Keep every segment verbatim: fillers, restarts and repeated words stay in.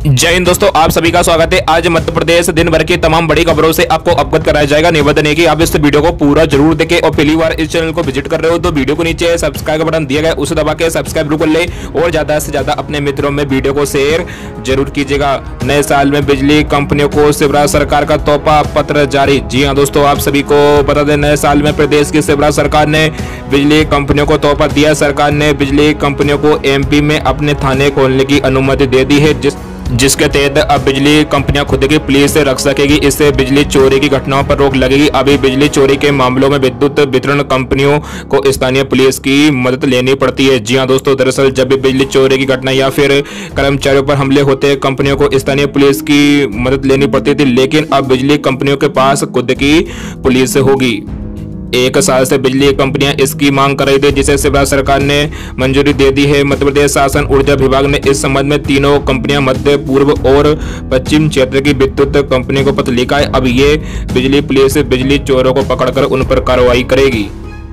जय हिंद दोस्तों, आप सभी का स्वागत है। आज मध्य प्रदेश दिन भर की तमाम बड़ी खबरों से आपको अवगत कराया जाएगा। निवेदन है कि आप इस वीडियो को पूरा जरूर देखें और पहली बार इस चैनल को विजिट कर रहे हो तो वीडियो को नीचे सब्सक्राइब का बटन दिया गया उसे दबा के सब्सक्राइब जरूर कर ले और ज्यादा से ज्यादा अपने मित्रों में वीडियो को शेयर जरूर कीजिएगा। नए साल में बिजली कंपनियों को शिवराज सरकार का तोहफा पत्र जारी। जी हाँ दोस्तों, आप सभी को बता दें, नए साल में प्रदेश की शिवराज सरकार ने बिजली कंपनियों को तोहफा दिया। सरकार ने बिजली कंपनियों को एमपी में अपने थाने खोलने की अनुमति दे दी है, जिस जिसके तहत अब बिजली कंपनियां खुद की पुलिस रख सकेगी। इससे बिजली चोरी की घटनाओं पर रोक लगेगी। अभी बिजली चोरी के मामलों में विद्युत वितरण कंपनियों को स्थानीय पुलिस की मदद लेनी पड़ती है। जी हां दोस्तों, दरअसल जब भी बिजली चोरी की घटना या फिर कर्मचारियों पर हमले होते हैं, कंपनियों को स्थानीय पुलिस की मदद लेनी पड़ती थी, लेकिन अब बिजली कंपनियों के पास खुद की पुलिस होगी। एक साल से बिजली कंपनियां इसकी मांग कर रही थी, जिसे शिवराज सरकार ने मंजूरी दे दी है। मध्य प्रदेश शासन ऊर्जा विभाग ने इस संबंध में तीनों कंपनियां मध्य पूर्व और पश्चिम क्षेत्र की विद्युत कंपनियों को पत्र लिखा है। अब ये बिजली पुलिस बिजली चोरों को पकड़कर उन पर कार्रवाई करेगी।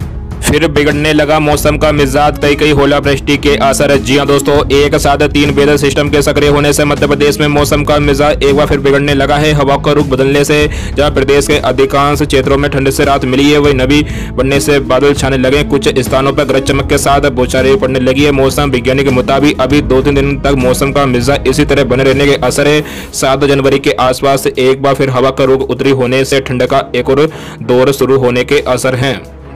फिर बिगड़ने लगा मौसम का मिजाज, कई कई ओलावृष्टि के असर। जी हां दोस्तों, एक साथ तीन वेदर सिस्टम के सक्रिय होने से मध्य प्रदेश में मौसम का मिजाज एक बार फिर बिगड़ने लगा है। हवा का रुख बदलने से जहां प्रदेश के अधिकांश क्षेत्रों में ठंड से राहत मिली है, वही नमी बढ़ने से बादल छाने लगे। कुछ स्थानों पर गरज चमक के साथ बौछारें पड़ने लगी है। मौसम विज्ञानी के मुताबिक अभी दो तीन दिन तक मौसम का मिजाज इसी तरह बने रहने के असर है। सात जनवरी के आसपास एक बार फिर हवा का रुख उत्तरी होने से ठंड का एक और दौर शुरू होने के असर है।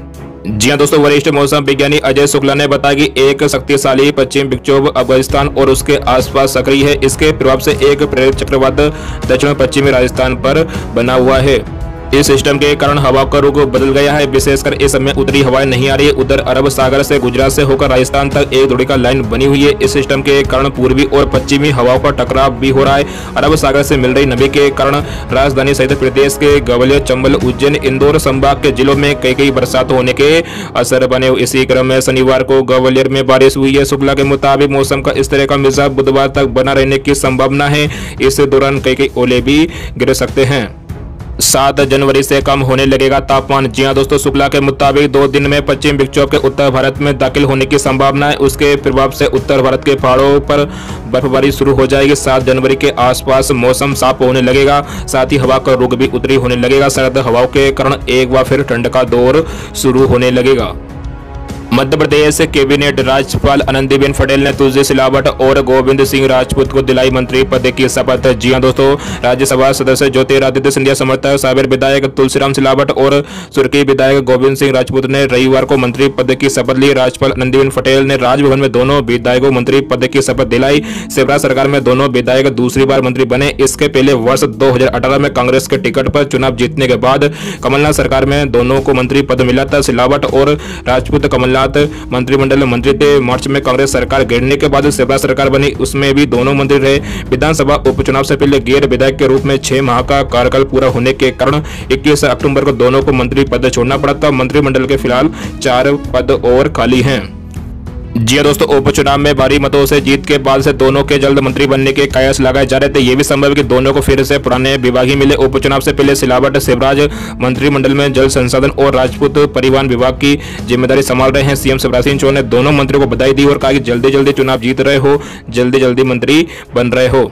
जी हां दोस्तों, वरिष्ठ मौसम विज्ञानी अजय शुक्ला ने बताया कि एक शक्तिशाली पश्चिम विक्षोभ अफगानिस्तान और उसके आसपास सक्रिय है। इसके प्रभाव से एक प्रेरित चक्रवात दक्षिण पश्चिमी राजस्थान पर बना हुआ है। इस सिस्टम के कारण हवा का रुख बदल गया है। विशेषकर इस समय उत्तरी हवाएं नहीं आ रही है। उधर अरब सागर से गुजरात से होकर राजस्थान तक एक द्रोणिका लाइन बनी हुई है। इस सिस्टम के कारण पूर्वी और पश्चिमी हवाओं का टकराव भी हो रहा है। अरब सागर से मिल रही नमी के कारण राजधानी सहित प्रदेश के ग्वालियर, चंबल, उज्जैन, इंदौर संभाग के जिलों में कई कई बरसात होने के असर बने। इसी क्रम में शनिवार को ग्वालियर में बारिश हुई है। शुक्ला के मुताबिक मौसम का इस तरह का मिजाज बुधवार तक बना रहने की संभावना है। इस दौरान कई कई ओले भी गिर सकते हैं। सात जनवरी से कम होने लगेगा तापमान। जी हां दोस्तों, शुक्ला के मुताबिक दो दिन में पश्चिम विक्षोभ के उत्तर भारत में दाखिल होने की संभावना है। उसके प्रभाव से उत्तर भारत के पहाड़ों पर बर्फबारी शुरू हो जाएगी। सात जनवरी के आसपास मौसम साफ होने लगेगा, साथ ही हवा का रुख भी उत्तरी होने लगेगा। सर्द हवाओं के कारण एक बार फिर ठंड का दौर शुरू होने लगेगा। मध्य प्रदेश कैबिनेट राज्यपाल आनंदीबेन पटेल ने तुलसी सिलावट और गोविंद सिंह राजपूत को दिलाई मंत्री पद की शपथ। जी हां दोस्तों, राज्यसभा सदस्य ज्योतिरादित्य सिंधिया समर्थक साबिर विधायक तुलसीराम सिलावट और सुर्खी विधायक गोविंद सिंह राजपूत ने रविवार को मंत्री पद की शपथ ली। राज्यपाल आनंदीबेन पटेल ने राजभवन में दोनों विधायकों मंत्री पद की शपथ दिलाई। शिवराज सरकार में दोनों विधायक दूसरी बार मंत्री बने। इसके पहले वर्ष दो हजार अठारह में कांग्रेस के टिकट पर चुनाव जीतने के बाद कमलनाथ सरकार में दोनों को मंत्री पद मिला था। सिलावट और राजपूत कमलनाथ मंत्रिमंडल में मंत्री थे। मार्च में कांग्रेस सरकार गिरने के बाद शिवराज सरकार बनी, उसमें भी दोनों मंत्री रहे। विधानसभा उपचुनाव से पहले गैर विधायक के रूप में छह माह का कार्यकाल पूरा होने के कारण इक्कीस अक्टूबर को दोनों को मंत्री पद छोड़ना पड़ा था। मंत्रिमंडल के फिलहाल चार पद और खाली हैं। जी दोस्तों, उपचुनाव में भारी मतों से जीत के बाद से दोनों के जल्द मंत्री बनने के कयास लगाए जा रहे थे। यह भी संभव है कि दोनों को फिर से पुराने विभाग ही मिले। उपचुनाव से पहले सिलावट शिवराज मंत्रिमंडल में जल संसाधन और राजपूत परिवहन विभाग की जिम्मेदारी संभाल रहे हैं। सीएम शिवराज सिंह चौहान ने दोनों मंत्रियों को बधाई दी और कहा कि जल्दी जल्दी चुनाव जीत रहे हो, जल्दी जल्दी मंत्री बन रहे हो।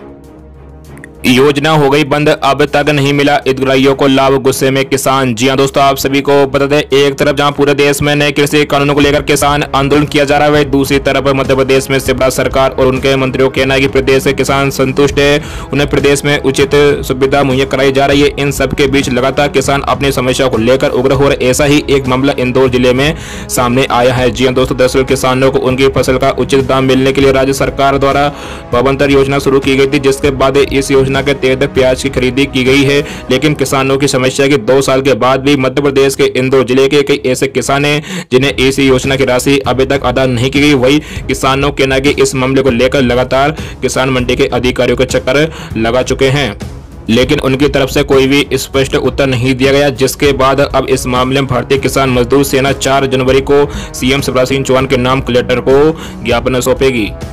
योजना हो गई बंद, अब तक नहीं मिला हितग्राहियों को लाभ, गुस्से में किसान। जी हां दोस्तों, आप सभी को बता दें, एक तरफ जहां पूरे देश में नए कृषि कानूनों को लेकर किसान आंदोलन किया जा रहा है, दूसरी तरफ मध्य प्रदेश में शिवराज सरकार और उनके मंत्रियों का कहना है कि प्रदेश के किसान संतुष्ट है, उन्हें प्रदेश में उचित सुविधा मुहैया कराई जा रही है। इन सब के बीच लगातार किसान अपनी समस्या को लेकर उग्र हो रहे। ऐसा ही एक मामला इंदौर जिले में सामने आया है। जी हां दोस्तों, दरअसल किसानों को उनकी फसल का उचित दाम मिलने के लिए राज्य सरकार द्वारा भावांतर योजना शुरू की गई थी, जिसके बाद इस योजना के तहत प्याज की खरीदी की गई है। लेकिन किसानों की समस्या कि दो साल के बाद भी मध्य प्रदेश के इंदौर जिले के कई ऐसे किसान हैं जिन्हें इस योजना की राशि अभी तक अदा नहीं की गई। वही किसानों के कहना कि इस मामले को लेकर लगातार किसान मंडी के अधिकारियों के चक्कर लगा चुके हैं, लेकिन उनकी तरफ से कोई भी स्पष्ट उत्तर नहीं दिया गया। जिसके बाद अब इस मामले में भारतीय किसान मजदूर सेना चार जनवरी को सीएम शिवराज सिंह चौहान के नाम कलेक्टर को ज्ञापन सौंपेगी।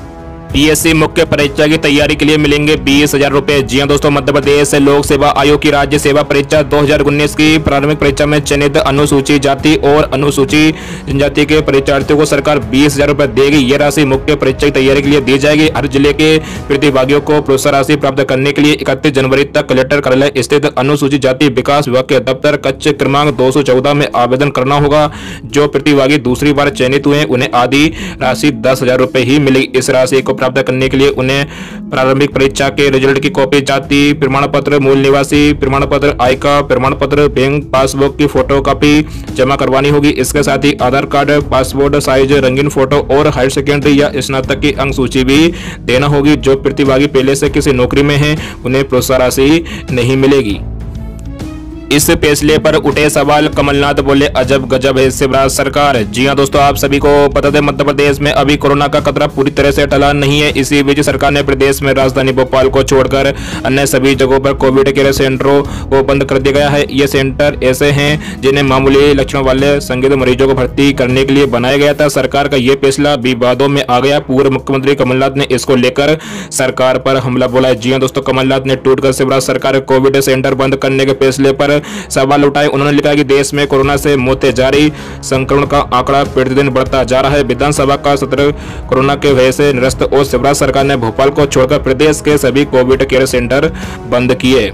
पीएससी मुख्य परीक्षा की तैयारी के लिए मिलेंगे बीस हजार रुपए। जी हां दोस्तों, मध्य प्रदेश लोक सेवा आयोग की राज्य सेवा परीक्षा दो हज़ार उन्नीस की प्रारंभिक परीक्षा में चयनित अनुसूचित जाति और अनुसूचित जनजाति के परीक्षार्थियों को सरकार बीस हजार रुपए देगी। यह राशि मुख्य परीक्षा की तैयारी के लिए दी जाएगी। हर जिले के प्रतिभागियों को प्रोत्साहन राशि प्राप्त करने के लिए इकतीस जनवरी तक कलेक्टर कार्यालय स्थित अनुसूचित जाति विकास विभाग के दफ्तर कक्ष क्रमांक दो सौ चौदह में आवेदन करना होगा। जो प्रतिभागी दूसरी बार चयनित हुए उन्हें आधी राशि दस हजार रुपए ही मिलेगी। इस राशि को प्राप्त करने के लिए उन्हें प्रारंभिक परीक्षा के रिजल्ट की कॉपी, जाति प्रमाण पत्र, मूल निवासी प्रमाण पत्र, आय का प्रमाण पत्र, बैंक पासबुक की फोटो कॉपी जमा करवानी होगी। इसके साथ ही आधार कार्ड, पासपोर्ट साइज रंगीन फोटो और हायर सेकेंडरी या स्नातक की अंक सूची भी देना होगी। जो प्रतिभागी पहले से किसी नौकरी में हैं उन्हें प्रोत्साहन राशि नहीं मिलेगी। इस फैसले पर उठे सवाल, कमलनाथ बोले अजब गजब है शिवराज सरकार। जी हां दोस्तों, आप सभी को बता दें मध्य प्रदेश में अभी कोरोना का खतरा पूरी तरह से टला नहीं है। इसी बीच सरकार ने प्रदेश में राजधानी भोपाल को छोड़कर अन्य सभी जगहों पर कोविड केयर सेंटरों को बंद कर दिया गया है। ये सेंटर ऐसे हैं जिन्हें मामूली लक्षण वाले संदिग्ध मरीजों को भर्ती करने के लिए बनाया गया था। सरकार का ये फैसला विवादों में आ गया। पूर्व मुख्यमंत्री कमलनाथ ने इसको लेकर सरकार पर हमला बोला है। जी हां दोस्तों, कमलनाथ ने ट्वीट कर शिवराज सरकार कोविड सेंटर बंद करने के फैसले पर सवाल उठाए। उन्होंने लिखा कि देश में कोरोना से मौतें जारी, संक्रमण का आंकड़ा प्रतिदिन बढ़ता जा रहा है। विधानसभा का सत्र कोरोना के वजह से निरस्त और शिवराज सरकार ने भोपाल को छोड़कर प्रदेश के सभी कोविड केयर सेंटर बंद किए।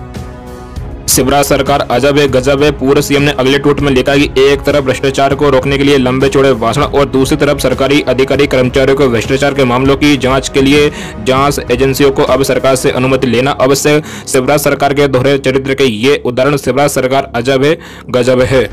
शिवराज सरकार अजब है गजब है। पूर्व सीएम ने अगले ट्वीट में लिखा कि एक तरफ भ्रष्टाचार को रोकने के लिए लंबे चौड़े भाषण और दूसरी तरफ सरकारी अधिकारी कर्मचारियों को भ्रष्टाचार के मामलों की जांच के लिए जांच एजेंसियों को अब सरकार से अनुमति लेना आवश्यक। शिवराज सरकार के दोहरे चरित्र के ये उदाहरण शिवराज सरकार अजब है गजब है।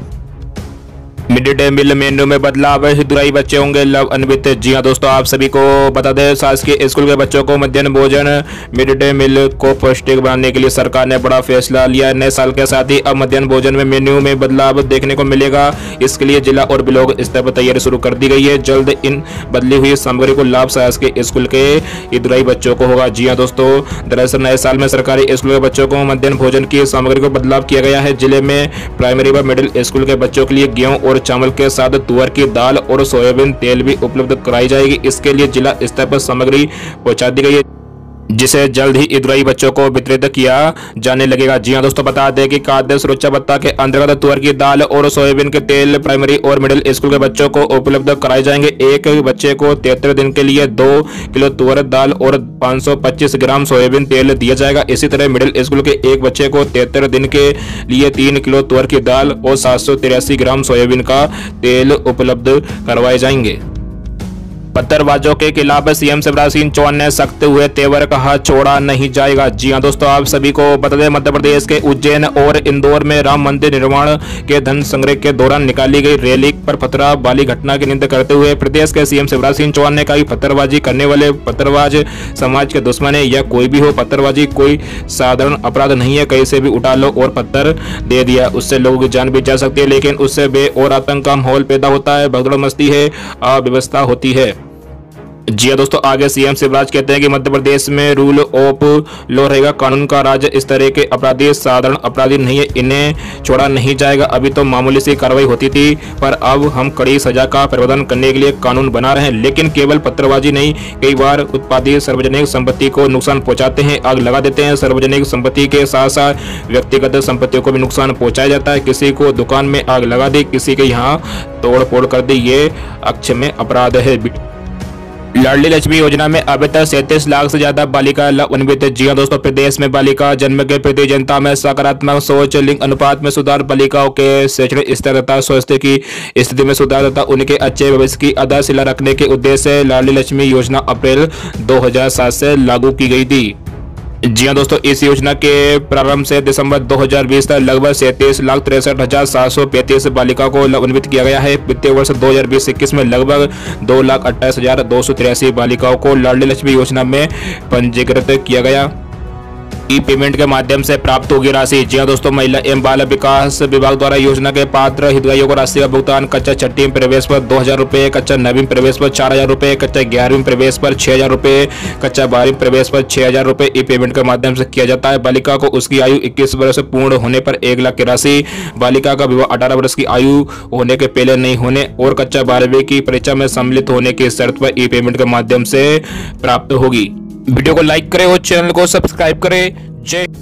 मिड डे मील मेन्यू में बदलाव, हितग्राही बच्चे होंगे लव अन्वित। जी हां दोस्तों, आप सभी को बता दें शासकीय स्कूल के बच्चों को मध्याह्न भोजन मिड डे मील को पौष्टिक बनाने के लिए सरकार ने बड़ा फैसला लिया। नए साल के साथ ही अब मध्याह्न भोजन में मेन्यू में बदलाव देखने को मिलेगा। इसके लिए जिला और ब्लॉक स्तर पर तैयारी शुरू कर दी गई है। जल्द इन बदली हुई सामग्री को लाभ शासकीय स्कूल के हितग्राही बच्चों को होगा। जी हां दोस्तों, दरअसल नए साल में सरकारी स्कूल के बच्चों को मध्याह्न भोजन की सामग्री को बदलाव किया गया है। जिले में प्राइमरी व मिडिल स्कूल के बच्चों के लिए गेहूं और चावल के साथ तुअर की दाल और सोयाबीन तेल भी उपलब्ध कराई जाएगी। इसके लिए जिला स्तर पर सामग्री पहुंचा दी गई है, जिसे जल्द ही हितग्राही बच्चों को वितरित किया जाने लगेगा। जी हां दोस्तों, बता दें कि खाद्य सुरक्षा भत्ता के अंतर्गत तुअर की दाल और सोयाबीन के तेल प्राइमरी और मिडिल स्कूल के बच्चों को उपलब्ध कराए जाएंगे। एक बच्चे को तिहत्तर दिन के लिए दो किलो तुअर दाल और पाँच सौ पच्चीस ग्राम सोयाबीन तेल दिया जाएगा। इसी तरह मिडिल स्कूल के एक बच्चे को तिहत्तर दिन के लिए तीन किलो तुअर की दाल और सात सौ तिरासी ग्राम सोयाबीन का तेल उपलब्ध करवाए जाएंगे। पत्थरबाजों के खिलाफ सीएम शिवराज सिंह चौहान ने सख्त हुए तेवर, कहा छोड़ा नहीं जाएगा। जी हां दोस्तों, आप सभी को बता दें मध्य प्रदेश के उज्जैन और इंदौर में राम मंदिर निर्माण के धन संग्रह के दौरान निकाली गई रैली पर पत्थरबाजी घटना की निंदा करते हुए प्रदेश के सीएम शिवराज सिंह चौहान ने कहा कि पत्थरबाजी करने वाले पत्थरबाज समाज के दुश्मन है या कोई भी हो। पत्थरबाजी कोई साधारण अपराध नहीं है। कहीं से भी उठा लो और पत्थर दे दिया, उससे लोगों की जान भी जा सकती है, लेकिन उससे बे और आतंक का माहौल पैदा होता है, भगदड़ मस्ती है, अव्यवस्था होती है। जी दोस्तों, आगे सीएम शिवराज कहते हैं कि मध्य प्रदेश में रूल ऑफ लॉ रहेगा, कानून का राज। इस तरह के अपराधी साधारण अपराधी नहीं है, इन्हें छोड़ा नहीं जाएगा। अभी तो मामूली सी कार्रवाई होती थी, पर अब हम कड़ी सजा का प्रावधान करने के लिए कानून बना रहे हैं। लेकिन केवल पत्थरबाजी नहीं, कई बार उत्पादित सार्वजनिक संपत्ति को नुकसान पहुंचाते हैं, आग लगा देते हैं। सार्वजनिक संपत्ति के साथ साथ व्यक्तिगत संपत्तियों को भी नुकसान पहुंचाया जाता है। किसी को दुकान में आग लगा दी, किसी के यहाँ तोड़ फोड़ कर दी, ये अक्षम्य अपराध है। लाडली लक्ष्मी योजना में अब तक सैंतीस लाख से ज्यादा बालिका लाभान्वित। जी हां दोस्तों, प्रदेश में बालिका जन्म के प्रति जनता में सकारात्मक सोच, लिंग अनुपात में सुधार, बालिकाओं के शैक्षणिक स्तर तथा स्वास्थ्य की स्थिति में सुधार तथा उनके अच्छे भविष्य की आधारशिला रखने के उद्देश्य से लाडली लक्ष्मी योजना अप्रैल दो हजार सात से लागू की गई थी। जी हां दोस्तों, इस योजना के प्रारंभ से दिसंबर दो हज़ार बीस तक लगभग सैंतीस लाख तिरसठ हजार सात सौ पैंतीस बालिका को लाभान्वित किया गया है। वित्तीय वर्ष दो हज़ार बीस इक्कीस में लगभग दो लाख अट्ठाईस हजार दो सौ तिरासी बालिकाओं को लाडली लक्ष्मी योजना में पंजीकृत किया गया। ई पेमेंट के माध्यम से प्राप्त होगी राशि। जी हाँ दोस्तों, महिला एवं बाल विकास विभाग द्वारा योजना के पात्र हितग्राहियों को राशि का भुगतान कच्चा छठी प्रवेश पर दो हजार रुपए, कच्चा नवीं प्रवेश पर चार हजार रुपए, कच्चा ग्यारहवीं प्रवेश पर छह हजार रुपए, कच्चा बारहवीं प्रवेश पर छह हजार रुपए ई पेमेंट के माध्यम से किया जाता है। बालिका को उसकी आयु इक्कीस वर्ष पूर्ण होने पर एक लाख की राशि, बालिका का विवाह अठारह वर्ष की आयु होने के पहले नहीं होने और कच्चा बारहवीं की परीक्षा में सम्मिलित होने की शर्त पर ई पेमेंट के माध्यम से प्राप्त होगी। वीडियो को लाइक करें और चैनल को सब्सक्राइब करें। जय